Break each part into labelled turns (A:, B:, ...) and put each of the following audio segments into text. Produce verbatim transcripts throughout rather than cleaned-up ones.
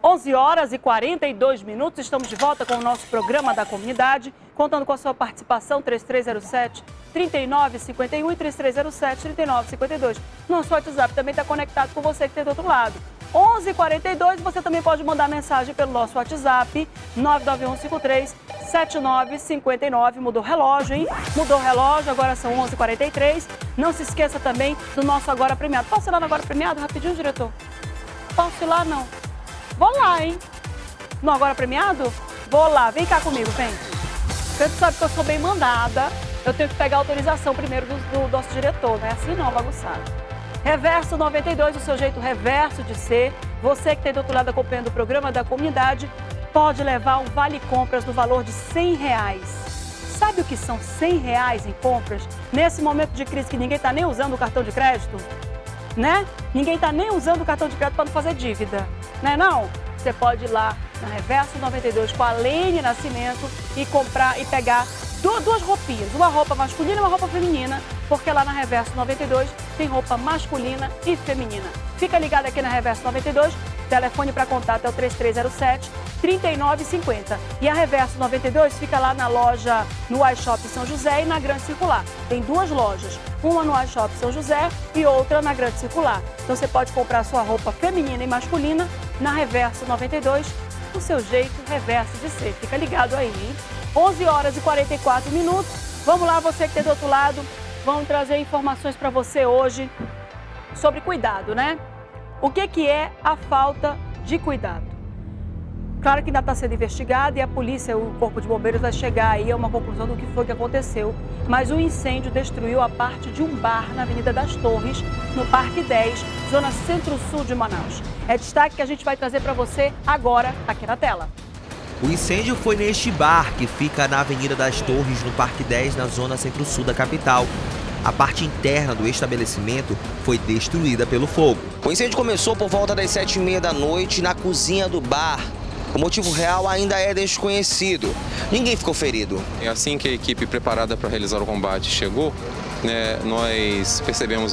A: onze horas e quarenta e dois minutos, estamos de volta com o nosso programa da comunidade, contando com a sua participação, três três zero sete, três nove cinco um e três três zero sete, três nove cinco dois. Nosso WhatsApp também está conectado com você que tem do outro lado. onze e quarenta e dois, você também pode mandar mensagem pelo nosso WhatsApp, nove nove um cinco três sete nove cinco nove. Mudou o relógio, hein? Mudou o relógio, agora são onze e quarenta e três. Não se esqueça também do nosso Agora Premiado. Posso ir lá no Agora Premiado rapidinho, diretor? Posso ir lá, não? Vou lá, hein? No Agora Premiado? Vou lá, vem cá comigo, vem. Você sabe que eu sou bem mandada, eu tenho que pegar a autorização primeiro do, do nosso diretor, não é assim não, bagunçado. Reverso noventa e dois, o seu jeito reverso de ser. Você que tem do outro lado acompanhando o programa da comunidade, pode levar um vale compras no valor de cem reais. Sabe o que são cem reais em compras? Nesse momento de crise que ninguém está nem usando o cartão de crédito, né? Ninguém está nem usando o cartão de crédito para não fazer dívida, né não? Você pode ir lá na Reverso noventa e dois com a Lene Nascimento e comprar e pegar duas roupinhas, uma roupa masculina e uma roupa feminina, porque lá na Reverso noventa e dois tem roupa masculina e feminina. Fica ligado aqui na Reverso noventa e dois, telefone para contato é o três três zero sete, três nove cinco zero. E a Reverso noventa e dois fica lá na loja no iShop São José e na Grande Circular. Tem duas lojas, uma no iShop São José e outra na Grande Circular. Então você pode comprar sua roupa feminina e masculina na Reverso noventa e dois, o seu jeito reverso de ser. Fica ligado aí, hein? onze horas e quarenta e quatro minutos. Vamos lá, você que tem do outro lado, vamos trazer informações para você hoje sobre cuidado, né? O que que é a falta de cuidado? Claro que ainda está sendo investigado e a polícia, o Corpo de Bombeiros vai chegar aí a uma conclusão do que foi que aconteceu. Mas o incêndio destruiu a parte de um bar na Avenida das Torres, no Parque dez, zona centro-sul de Manaus. É destaque que a gente vai trazer para você agora, aqui na tela.
B: O incêndio foi neste bar, que fica na Avenida das Torres, no Parque dez, na zona centro-sul da capital. A parte interna do estabelecimento foi destruída pelo fogo.
C: O incêndio começou por volta das sete e meia da noite na cozinha do bar. O motivo real ainda é desconhecido. Ninguém ficou ferido.
D: É assim que a equipe preparada para realizar o combate chegou, né, nós percebemos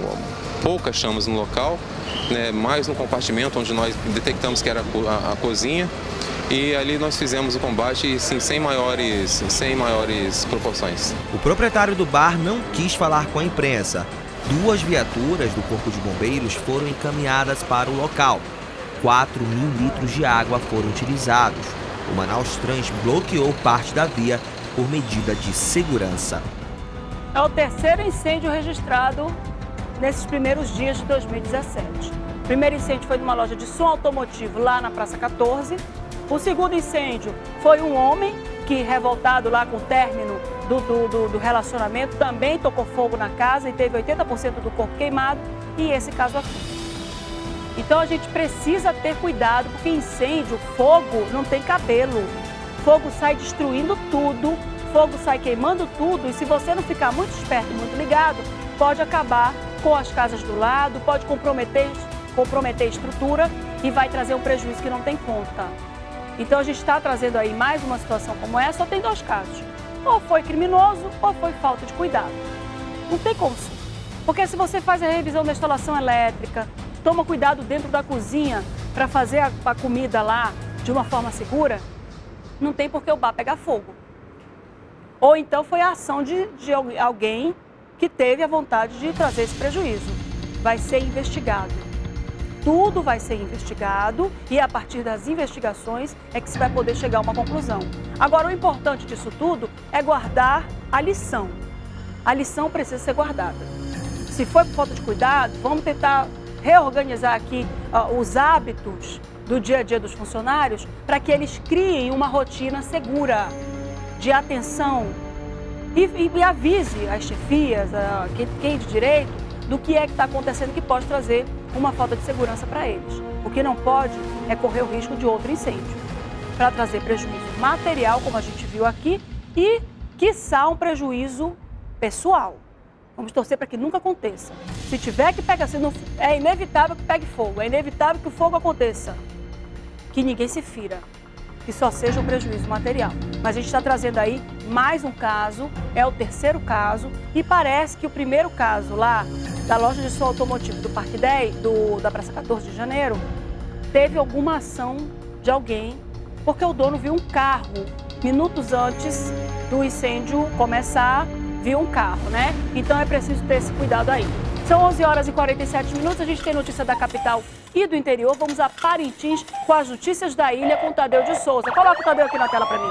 D: poucas chamas no local, né, mais no compartimento onde nós detectamos que era a, a cozinha. E ali nós fizemos o combate sim, sem maiores, sem maiores proporções.
B: O proprietário do bar não quis falar com a imprensa. Duas viaturas do Corpo de Bombeiros foram encaminhadas para o local. quatro mil litros de água foram utilizados. O Manaus Trans bloqueou parte da via por medida de segurança.
A: É o terceiro incêndio registrado nesses primeiros dias de dois mil e dezessete. O primeiro incêndio foi numa loja de som automotivo lá na Praça quatorze. O segundo incêndio foi um homem que, revoltado lá com o término do, do, do relacionamento, também tocou fogo na casa e teve oitenta por cento do corpo queimado, e esse caso aqui. Então a gente precisa ter cuidado, porque incêndio, fogo não tem cabelo. Fogo sai destruindo tudo, fogo sai queimando tudo, e se você não ficar muito esperto e muito ligado, pode acabar com as casas do lado, pode comprometer, comprometer a estrutura e vai trazer um prejuízo que não tem conta. Então a gente está trazendo aí mais uma situação como essa, só tem dois casos. Ou foi criminoso ou foi falta de cuidado. Não tem como ser. Porque se você faz a revisão da instalação elétrica, toma cuidado dentro da cozinha para fazer a, a comida lá de uma forma segura, não tem por que o bar pegar fogo. Ou então foi a ação de, de alguém que teve a vontade de trazer esse prejuízo. Vai ser investigado. Tudo vai ser investigado e a partir das investigações é que se vai poder chegar a uma conclusão. Agora, o importante disso tudo é guardar a lição. A lição precisa ser guardada. Se foi por falta de cuidado, vamos tentar reorganizar aqui uh, os hábitos do dia a dia dos funcionários para que eles criem uma rotina segura de atenção e, e, e avise as chefias, uh, quem, quem de direito, do que é que está acontecendo que pode trazer uma falta de segurança para eles. O que não pode é correr o risco de outro incêndio, para trazer prejuízo material, como a gente viu aqui, e, quiçá, um prejuízo pessoal. Vamos torcer para que nunca aconteça. Se tiver que pegar, se não, é inevitável que pegue fogo, é inevitável que o fogo aconteça. Que ninguém se fira, que só seja um prejuízo material. Mas a gente está trazendo aí mais um caso, é o terceiro caso, e parece que o primeiro caso lá da loja de som automotivo do Parque dez, do, da Praça quatorze de Janeiro, teve alguma ação de alguém, porque o dono viu um carro minutos antes do incêndio começar, viu um carro, né? Então é preciso ter esse cuidado aí. São onze horas e quarenta e sete minutos, a gente tem notícia da capital e do interior. Vamos a Parintins com as notícias da ilha com o Tadeu de Souza. Coloca o Tadeu aqui na tela para mim.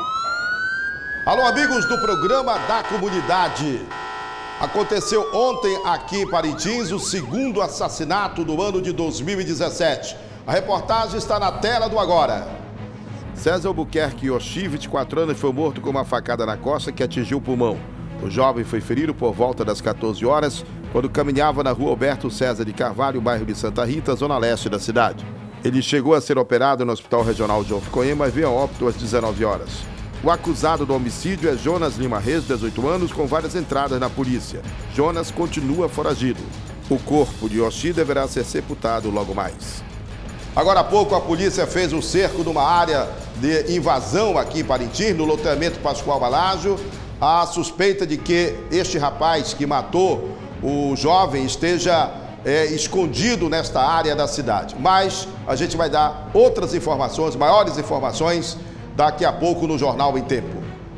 E: Alô, amigos do programa da comunidade. Aconteceu ontem aqui em Parintins o segundo assassinato do ano de dois mil e dezessete. A reportagem está na tela do agora. César Albuquerque Yoshi, vinte e quatro anos, foi morto com uma facada na costa que atingiu o pulmão. O jovem foi ferido por volta das quatorze horas, quando caminhava na rua Alberto César de Carvalho, bairro de Santa Rita, zona leste da cidade. Ele chegou a ser operado no Hospital Regional João Ficoema, mas veio a óbito às dezenove horas. O acusado do homicídio é Jonas Lima Reis, dezoito anos, com várias entradas na polícia. Jonas continua foragido. O corpo de Yoshi deverá ser sepultado logo mais. Agora há pouco, a polícia fez o cerco de uma área de invasão aqui em Parintins, no loteamento Pascoal Balágio. Há suspeita de que este rapaz que matou o jovem esteja é, escondido nesta área da cidade. Mas a gente vai dar outras informações, maiores informações, daqui a pouco no Jornal em Tempo.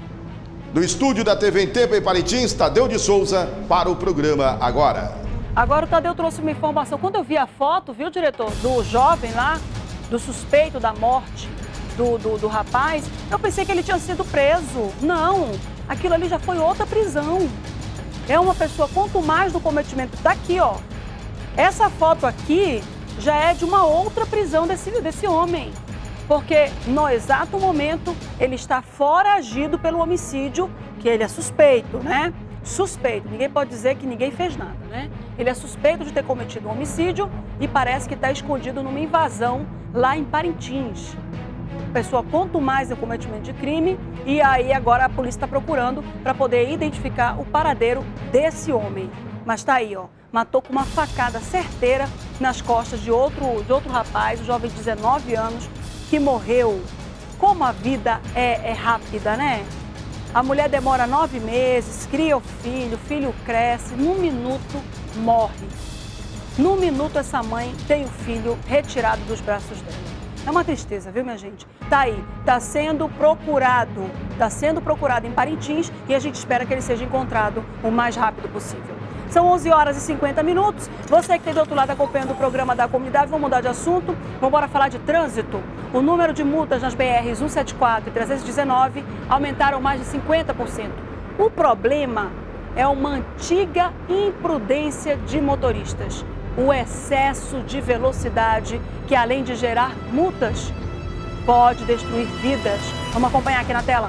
E: Do estúdio da T V em Tempo em Parintins, Tadeu de Souza para o programa Agora.
A: Agora o Tadeu trouxe uma informação. Quando eu vi a foto, viu, diretor, do jovem lá, do suspeito da morte do, do, do rapaz, eu pensei que ele tinha sido preso. Não, aquilo ali já foi outra prisão. É uma pessoa, quanto mais no cometimento, tá aqui, ó. Essa foto aqui já é de uma outra prisão desse, desse homem. Porque no exato momento ele está foragido pelo homicídio, que ele é suspeito, né? Suspeito, ninguém pode dizer que ninguém fez nada, né? Ele é suspeito de ter cometido um homicídio e parece que está escondido numa invasão lá em Parintins. Pessoa, quanto mais é cometimento de crime, e aí agora a polícia está procurando para poder identificar o paradeiro desse homem. Mas tá aí, ó, matou com uma facada certeira nas costas de outro, de outro rapaz, um jovem de dezenove anos, que morreu. Como a vida é, é rápida, né? A mulher demora nove meses, cria o filho, o filho cresce, num minuto morre. Num minuto essa mãe tem o filho retirado dos braços dela. É uma tristeza, viu, minha gente? Tá aí, tá sendo procurado, tá sendo procurado em Parintins e a gente espera que ele seja encontrado o mais rápido possível. São onze horas e cinquenta minutos. Você que tem do outro lado acompanhando o programa da comunidade, vamos mudar de assunto. Vamos embora falar de trânsito. O número de multas nas B Rs cento e setenta e quatro e trezentos e dezenove aumentaram mais de cinquenta por cento. O problema é uma antiga imprudência de motoristas. O excesso de velocidade que, além de gerar multas, pode destruir vidas. Vamos acompanhar aqui na tela.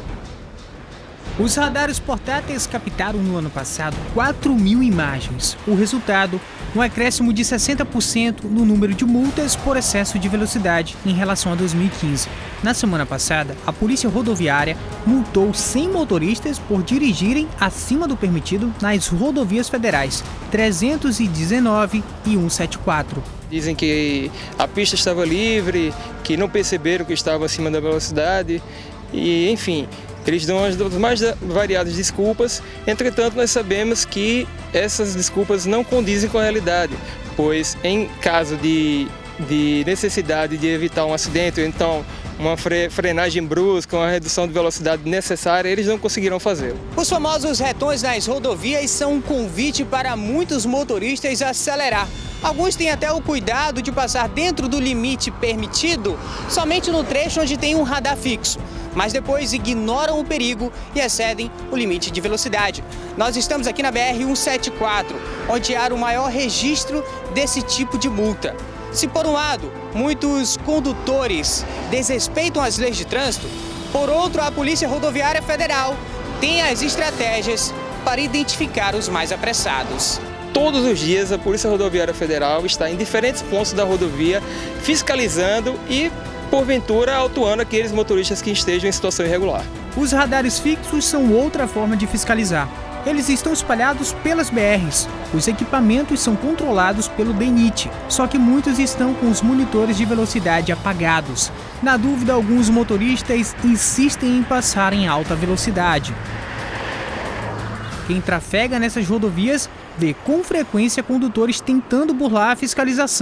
F: Os radares portáteis captaram no ano passado quatro mil imagens. O resultado, um acréscimo de sessenta por cento no número de multas por excesso de velocidade em relação a dois mil e quinze. Na semana passada, a Polícia Rodoviária multou cem motoristas por dirigirem acima do permitido nas rodovias federais trezentos e dezenove e cento e setenta e quatro.
G: Dizem que a pista estava livre, que não perceberam que estava acima da velocidade e, enfim... Eles dão as mais variadas desculpas, entretanto nós sabemos que essas desculpas não condizem com a realidade, pois em caso de, de necessidade de evitar um acidente ou então uma fre, frenagem brusca, uma redução de velocidade necessária, eles não conseguiram fazer.
H: Os famosos retões nas rodovias são um convite para muitos motoristas acelerar. Alguns têm até o cuidado de passar dentro do limite permitido somente no trecho onde tem um radar fixo, mas depois ignoram o perigo e excedem o limite de velocidade. Nós estamos aqui na B R cento e setenta e quatro, onde há o maior registro desse tipo de multa. Se por um lado, muitos condutores desrespeitam as leis de trânsito, por outro, a Polícia Rodoviária Federal tem as estratégias para identificar os mais apressados.
G: Todos os dias a Polícia Rodoviária Federal está em diferentes pontos da rodovia fiscalizando e, porventura, autuando aqueles motoristas que estejam em situação irregular.
F: Os radares fixos são outra forma de fiscalizar. Eles estão espalhados pelas B Rs. Os equipamentos são controlados pelo D E N I T, só que muitos estão com os monitores de velocidade apagados. Na dúvida, alguns motoristas insistem em passar em alta velocidade. Quem trafega nessas rodovias vê com frequência condutores tentando burlar a fiscalização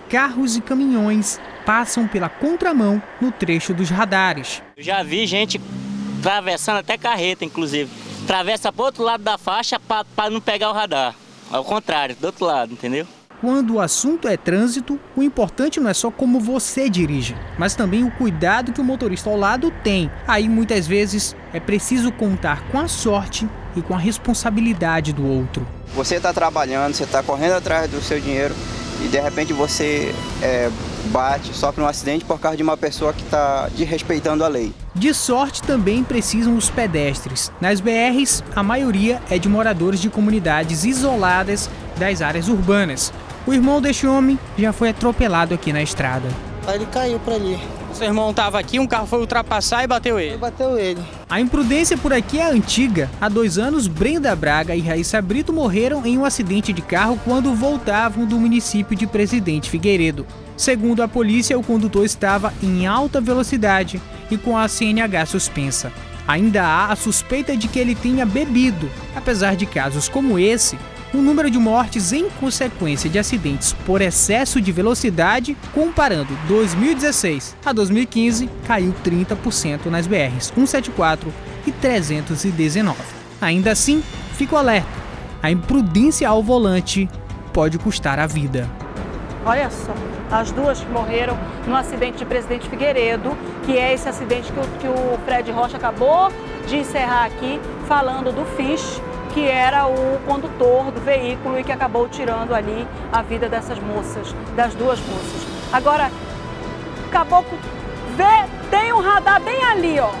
F: carros e caminhões passam pela contramão no trecho dos radares.
I: Eu já vi gente atravessando até carreta, inclusive. Atravessa para o outro lado da faixa para não pegar o radar. Ao contrário, do outro lado, entendeu?
F: Quando o assunto é trânsito, o importante não é só como você dirige, mas também o cuidado que o motorista ao lado tem. Aí, muitas vezes, é preciso contar com a sorte e com a responsabilidade do outro.
J: Você está trabalhando, você está correndo atrás do seu dinheiro e, de repente, você é, bate, sofre um acidente por causa de uma pessoa que está desrespeitando a lei.
F: De sorte também precisam os pedestres. Nas B Rs, a maioria é de moradores de comunidades isoladas das áreas urbanas. O irmão deste homem já foi atropelado aqui na estrada.
K: Aí ele caiu para ali.
H: Seu irmão estava aqui, um carro foi ultrapassar e bateu ele.
K: Ele bateu ele.
F: A imprudência por aqui é antiga. Há dois anos, Brenda Braga e Raíssa Brito morreram em um acidente de carro quando voltavam do município de Presidente Figueiredo. Segundo a polícia, o condutor estava em alta velocidade e com a C N H suspensa. Ainda há a suspeita de que ele tenha bebido. Apesar de casos como esse, o número de mortes em consequência de acidentes por excesso de velocidade, comparando dois mil e dezesseis a dois mil e quinze, caiu trinta por cento nas B Rs cento e setenta e quatro e trezentos e dezenove. Ainda assim, fico alerta, a imprudência ao volante pode custar a vida.
A: Olha só, as duas morreram no acidente de Presidente Figueiredo, que é esse acidente que o, que o Fred Rocha acabou de encerrar aqui, falando do Fish, que era o condutor do veículo e que acabou tirando ali a vida dessas moças, das duas moças. Agora, Caboclo, vê, tem um radar bem ali, ó.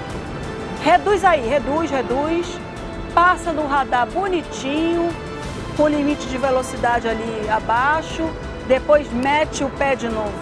A: Reduz aí, reduz, reduz. Passa no radar bonitinho, com limite de velocidade ali abaixo. Depois mete o pé de novo.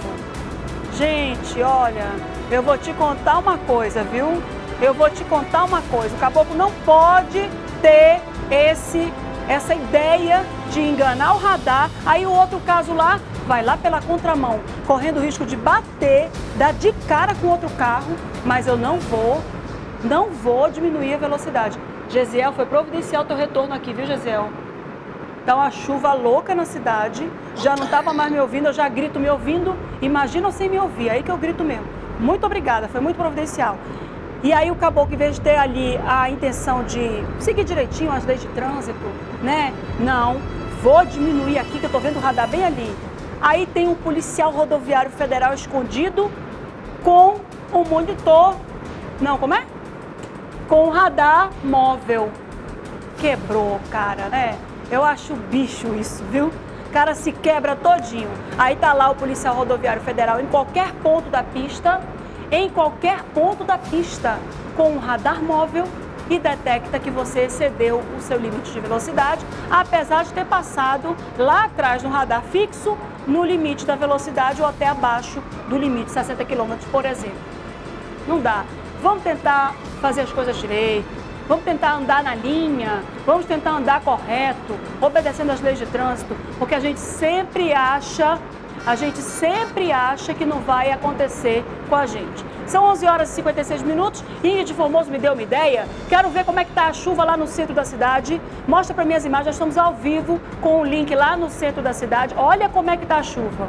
A: Gente, olha, eu vou te contar uma coisa, viu? Eu vou te contar uma coisa. O Caboclo não pode ter esse, essa ideia de enganar o radar. Aí o outro caso lá, vai lá pela contramão, correndo o risco de bater, dar de cara com outro carro. Mas eu não vou, não vou diminuir a velocidade. Gesiel, foi providencial o teu retorno aqui, viu, Gesiel? Tá uma chuva louca na cidade, já não estava mais me ouvindo, eu já grito me ouvindo, imagina sem me ouvir, aí que eu grito mesmo. Muito obrigada, foi muito providencial. E aí o Caboclo, em vez de ter ali a intenção de seguir direitinho as leis de trânsito, né? Não, vou diminuir aqui, que eu tô vendo o radar bem ali. Aí tem um policial rodoviário federal escondido com um monitor, não, como é? Com um radar móvel. Quebrou, cara, né? Eu acho bicho isso, viu? O cara se quebra todinho. Aí tá lá o policial rodoviário federal em qualquer ponto da pista, em qualquer ponto da pista, com um radar móvel e detecta que você excedeu o seu limite de velocidade, apesar de ter passado lá atrás no radar fixo, no limite da velocidade ou até abaixo do limite, sessenta quilômetros, por exemplo. Não dá. Vamos tentar fazer as coisas direito. Vamos tentar andar na linha, vamos tentar andar correto, obedecendo as leis de trânsito, porque a gente sempre acha, a gente sempre acha que não vai acontecer com a gente. São onze horas e cinquenta e seis minutos, Ingrid Formoso me deu uma ideia, quero ver como é que está a chuva lá no centro da cidade. Mostra para mim as imagens, nós estamos ao vivo com o link lá no centro da cidade. Olha como é que está a chuva.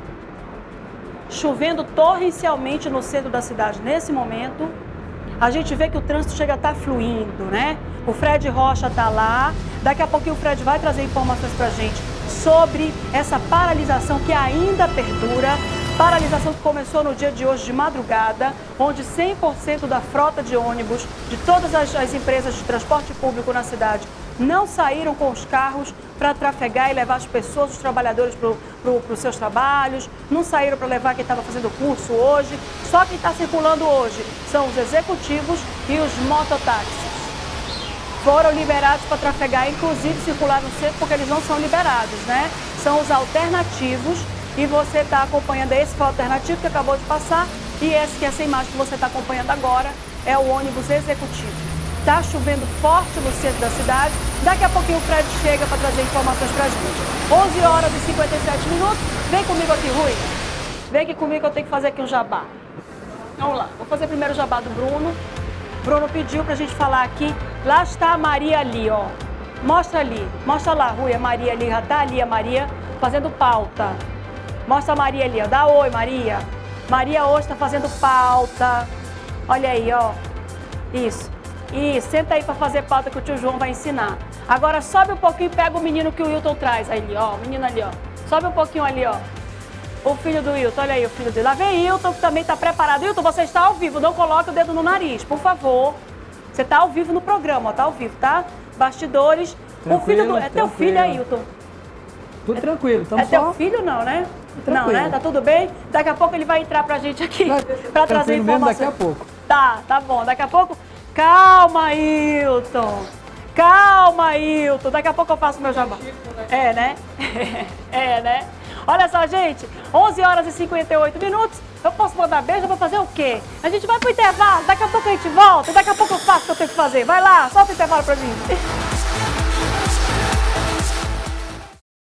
A: Chovendo torrencialmente no centro da cidade nesse momento. A gente vê que o trânsito chega a estar fluindo, né? O Fred Rocha está lá, daqui a pouquinho o Fred vai trazer informações para a gente sobre essa paralisação que ainda perdura, paralisação que começou no dia de hoje de madrugada, onde cem por cento da frota de ônibus de todas as, as empresas de transporte público na cidade não saíram com os carros para trafegar e levar as pessoas, os trabalhadores para pro, os seus trabalhos, não saíram para levar quem estava fazendo curso hoje. Só quem está circulando hoje são os executivos e os mototáxis. Foram liberados para trafegar, inclusive circular no centro, porque eles não são liberados, né? São os alternativos e você está acompanhando, esse foi o alternativo que acabou de passar e esse que é essa imagem que você está acompanhando agora é o ônibus executivo. Está chovendo forte no centro da cidade. Daqui a pouquinho o Fred chega para trazer informações para a gente. onze horas e cinquenta e sete minutos. Vem comigo aqui, Rui. Vem aqui comigo que eu tenho que fazer aqui um jabá. Vamos lá. Vou fazer primeiro o jabá do Bruno. Bruno pediu para a gente falar aqui. Lá está a Maria ali, ó. Mostra ali. Mostra lá, Rui. A Maria ali. Já está ali a Maria fazendo pauta. Mostra a Maria ali, ó. Dá oi, Maria. Maria hoje tá fazendo pauta. Olha aí, ó. Isso. Isso. Senta aí para fazer pauta que o tio João vai ensinar. Agora sobe um pouquinho e pega o menino que o Wilton traz ali, ó. O menino ali, ó. Sobe um pouquinho ali, ó. O filho do Wilton, olha aí o filho dele. Lá vem Wilton, que também tá preparado. Wilton, você está ao vivo, não coloque o dedo no nariz, por favor. Você tá ao vivo no programa, ó. Tá ao vivo, tá? Bastidores.
K: Tranquilo,
A: o filho do... É teu
K: tranquilo.
A: filho aí, Wilton?
K: Tudo tranquilo,
A: É teu filho não, né? Não, né? Tá tudo bem? Daqui a pouco ele vai entrar pra gente aqui, pra trazer informação.
K: Daqui a pouco.
A: Tá, tá bom. Daqui a pouco... Calma, Hilton. Calma, Hilton. Daqui a pouco eu faço meu jabá. É, né? É, né? Olha só, gente. onze horas e cinquenta e oito minutos. Eu posso mandar beijo? Eu vou fazer o quê? A gente vai pro intervalo. Daqui a pouco a gente volta. Daqui a pouco eu faço o que eu tenho que fazer. Vai lá, solta o intervalo pra mim.